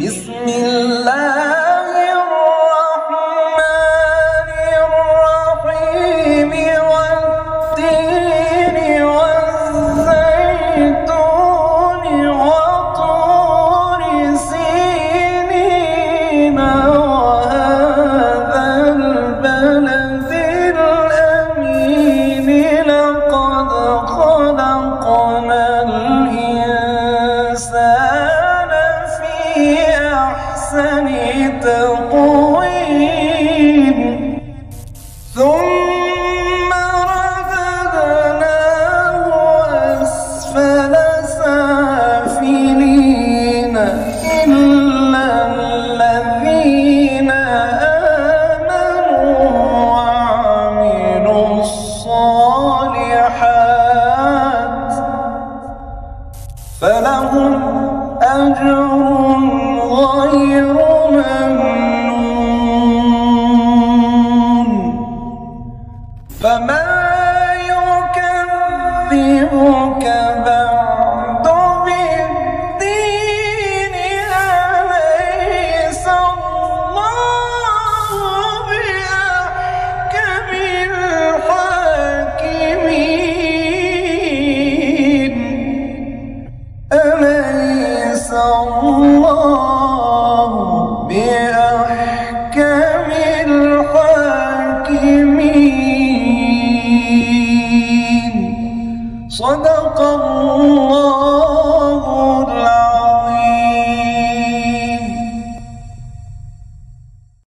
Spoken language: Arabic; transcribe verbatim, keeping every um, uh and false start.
بسم الله الرحمن الرحيم والتين والزيتون وطور سينين وهذا البلد الأمين لقد خلقنا الإنسان في أحسن تقويم ثم رددناه أسفل سافلين إلا الذين آمنوا وعملوا الصالحات فلهم أجر غير ممنون فما يكذبك بعد بالدين أليس الله بأحكم الحاكمين أليس الله بأحكم الحاكمين صدق الله